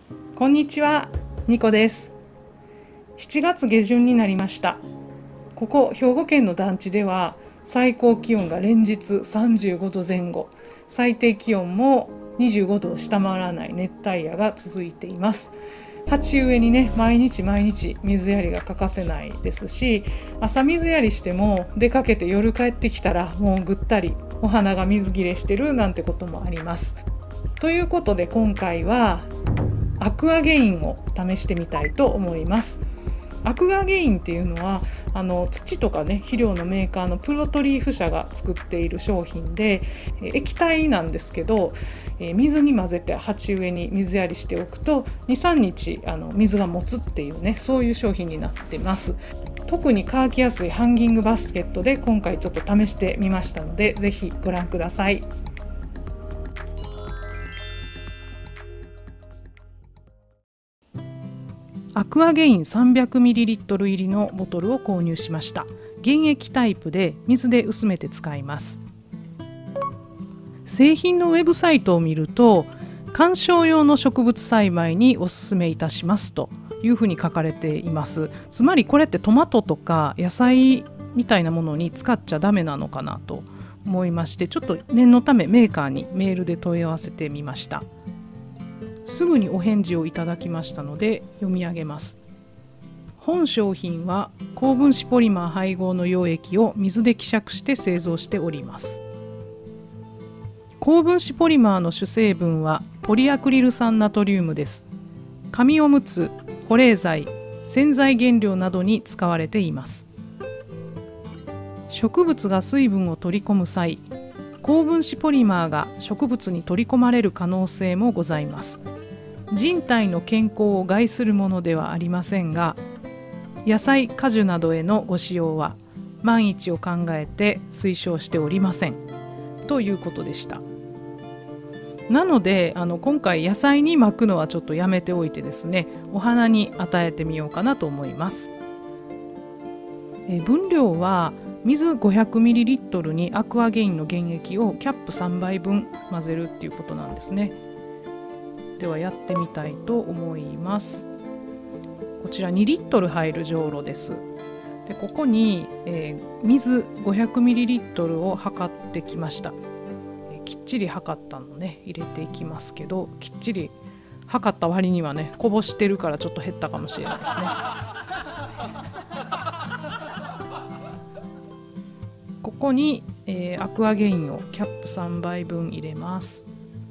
こんにちは、ニコです。7月下旬になりました。ここ兵庫県の団地では最高気温が連日35度前後、最低気温も25度を下回らない熱帯夜が続いています。鉢植えにね、毎日水やりが欠かせないですし、朝水やりしても出かけて夜帰ってきたらもうぐったりお花が水切れしてるなんてこともあります。ということで今回はアクアゲインを試してみたいと思います。アクアゲインっていうのは土とかね、肥料のメーカーのプロトリーフ社が作っている商品で、液体なんですけど、水に混ぜて鉢植えに水やりしておくと 2,3 日水が持つっていうね、そういう商品になってます。特に乾きやすいハンギングバスケットで今回ちょっと試してみましたので、ぜひご覧ください。アクアゲイン 300ml 入りのボトルを購入しました。原液タイプで水で薄めて使います。製品のウェブサイトを見ると、観賞用の植物栽培におすすめいたしますというふうに書かれています。つまりこれってトマトとか野菜みたいなものに使っちゃダメなのかなと思いまして、ちょっと念のためメーカーにメールで問い合わせてみました。すぐにお返事をいただきましたので読み上げます。本商品は高分子ポリマー配合の溶液を水で希釈して製造しております。高分子ポリマーの主成分はポリアクリル酸ナトリウムです。紙おむつ、保冷剤、洗剤原料などに使われています。植物が水分を取り込む際、高分子ポリマーが植物に取り込まれる可能性もございます。人体の健康を害するものではありませんが、野菜果樹などへのご使用は万一を考えて推奨しておりませんということでした。なので今回野菜に撒くのはちょっとやめておいてですね、お花に与えてみようかなと思います。分量は水 500ml にアクアゲインの原液をキャップ3杯分混ぜるっていうことなんですね。ではやってみたいと思います。こちら2リットル入るじょうろです。でここに、水 500ml を測ってきました。きっちり測ったのね入れていきますけど、きっちり測った割にはねこぼしてるからちょっと減ったかもしれないですね。ここに、アクアゲインをキャップ3杯分入れます。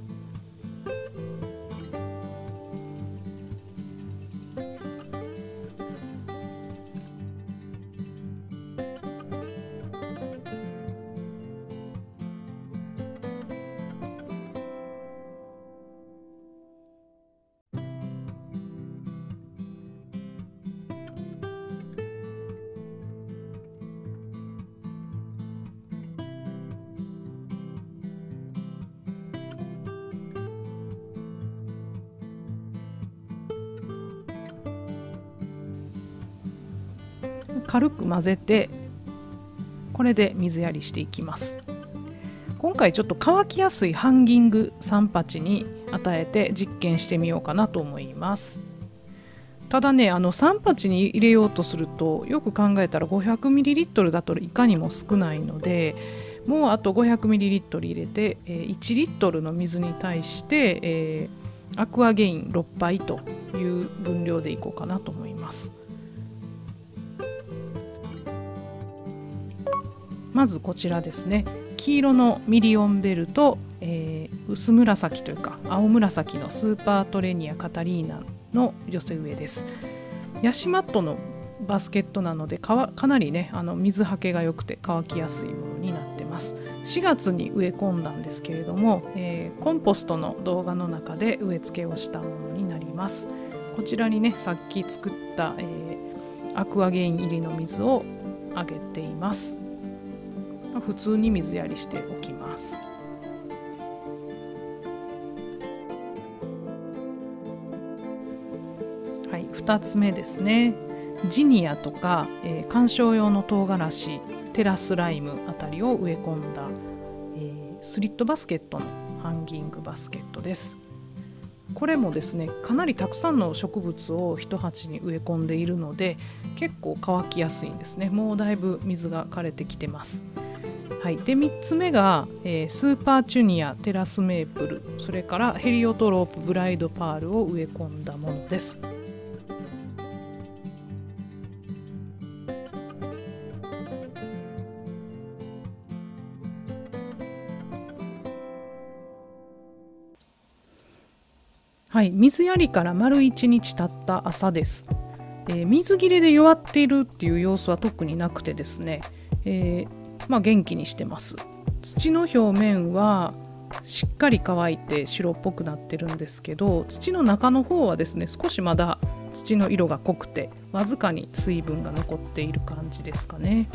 軽く混ぜて、これで水やりしていきます。今回ちょっと乾きやすいハンギング3鉢に与えて実験してみようかなと思います。ただね、3鉢に入れようとすると、よく考えたら 500ml だといかにも少ないので、もうあと 500ml 入れて1リットルの水に対してアクアゲイン6杯という分量でいこうかなと思います。まずこちらですね、黄色のミリオンベルと、薄紫というか青紫のスーパートレニアカタリーナの寄せ植えです。ヤシマットのバスケットなのでかなりね水はけが良くて乾きやすいものになってます。4月に植え込んだんですけれども、コンポストの動画の中で植え付けをしたものになります。こちらにねさっき作った、アクアゲイン入りの水をあげています。普通に水やりしておきます。はい、2つ目ですね。ジニアとか、観賞用の唐辛子、テラスライムあたりを植え込んだ、スリットバスケットのハンギングバスケットです。 これもですねかなりたくさんの植物を一鉢に植え込んでいるので結構乾きやすいんですね。もうだいぶ水が枯れてきてます。はい、で3つ目が、スーパーチュニアテラスメープル、それからヘリオトロープブライドパールを植え込んだものです。はい、水やりから丸1日経った朝です。水切れで弱っているっていう様子は特になくてですね、元気にしてます。土の表面はしっかり乾いて白っぽくなってるんですけど、土の中の方はですね少しまだ土の色が濃くてわずかに水分が残っている感じですかね。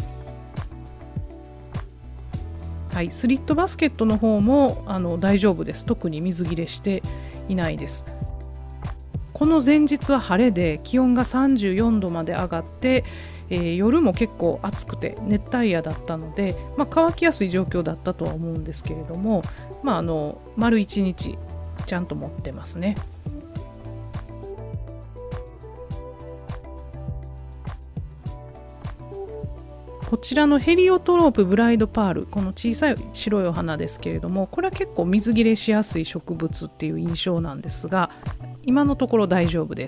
はい、スリットバスケットの方も大丈夫です。特に水切れしていないです。この前日は晴れで気温が34度まで上がって、夜も結構暑くて熱帯夜だったので、乾きやすい状況だったとは思うんですけれども、丸1日ちゃんと持ってますね。こちらのヘリオトロープブライドパール、この小さい白いお花ですけれども、これは結構水切れしやすい植物っていう印象なんですが、今のところ大丈夫です。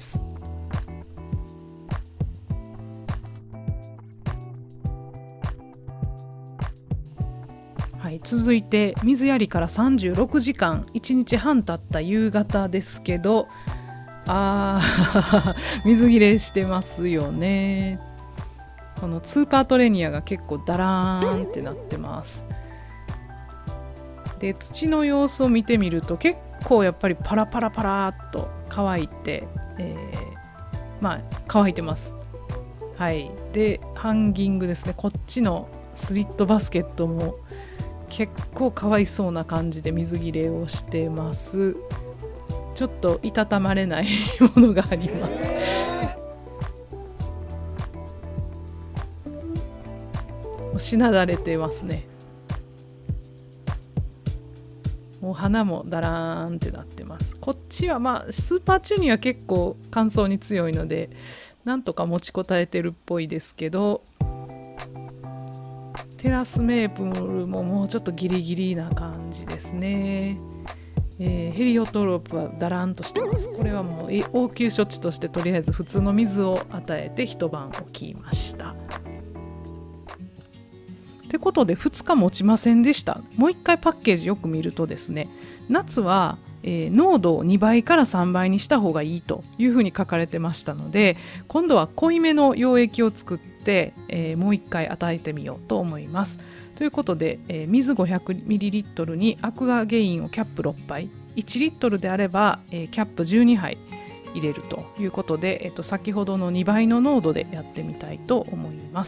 はい、続いて水やりから36時間1日半経った夕方ですけど、水切れしてますよね。このスーパートレニアが結構ダラーンってなってます。で土の様子を見てみると結構やっぱりパラパラパラっと乾いて、乾いてます。はい、でハンギングですね、こっちのスリットバスケットも結構かわいそうな感じで水切れをしてます。ちょっといたたまれないものがあります。しなだれてますね。もう花もダラーンってなってます。こっちはスーパーチュニア結構乾燥に強いのでなんとか持ちこたえてるっぽいですけど、テラスメープルももうちょっとギリギリな感じですね。ヘリオトロープはダランとしてます。これはもう応急処置としてとりあえず普通の水を与えて一晩置きました。ってことで2日持ちませんでした。もう一回パッケージよく見るとですね、夏は、濃度を2倍から3倍にした方がいいというふうに書かれてましたので、今度は濃いめの溶液を作って、もう一回与えてみようと思います。ということで、水 500ml にアクアゲインをキャップ6杯、1リットルであれば、キャップ12杯入れるということで、先ほどの2倍の濃度でやってみたいと思います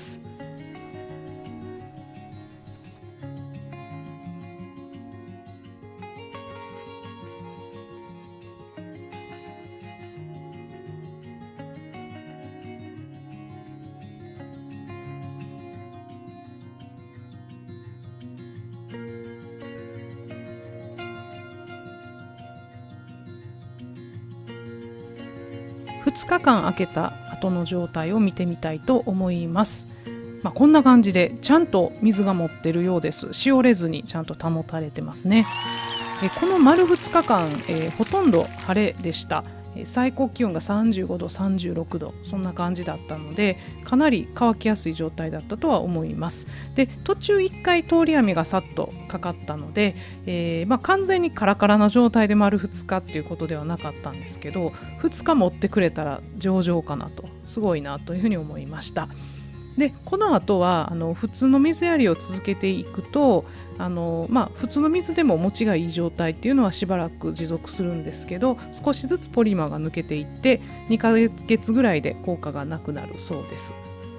。2日間空けた後の状態を見てみたいと思います。こんな感じでちゃんと水が持ってるようです。しおれずにちゃんと保たれてますね。この丸2日間、ほとんど晴れでした。最高気温が35度36度そんな感じだったので、かなり乾きやすい状態だったとは思います。で途中1回通り雨がさっとかかったので、完全にカラカラな状態で丸2日っていうことではなかったんですけど、2日持ってくれたら上々かなと、すごいなというふうに思いました。でこの後は普通の水やりを続けていくと普通の水でも持ちがいい状態っていうのはしばらく持続するんですけど、少しずつポリマーが抜けていって2ヶ月ぐらいで効果がなくなるそうです。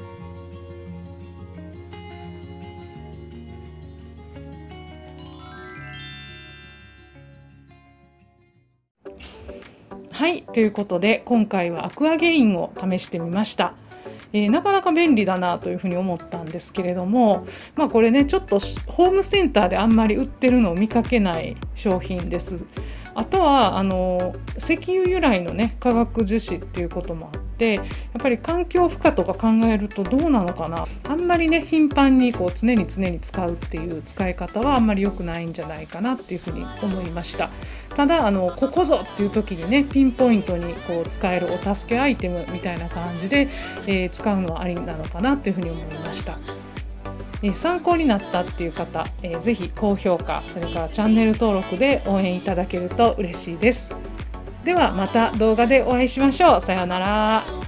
はい、ということで今回はアクアゲインを試してみました。なかなか便利だなというふうに思ったんですけれども、これねちょっとホームセンターであんまり売ってるのを見かけない商品です。 あとは石油由来のね化学樹脂っていうこともあって、やっぱり環境負荷とか考えるとどうなのかな、あんまりね頻繁にこう常に使うっていう使い方はあんまり良くないんじゃないかなっていうふうに思いました。ただここぞっていう時にねピンポイントにこう使えるお助けアイテムみたいな感じで、使うのはありなのかなっていうふうに思いました。参考になったっていう方、ぜひ高評価、それからチャンネル登録で応援いただけると嬉しいです。ではまた動画でお会いしましょう。さようなら。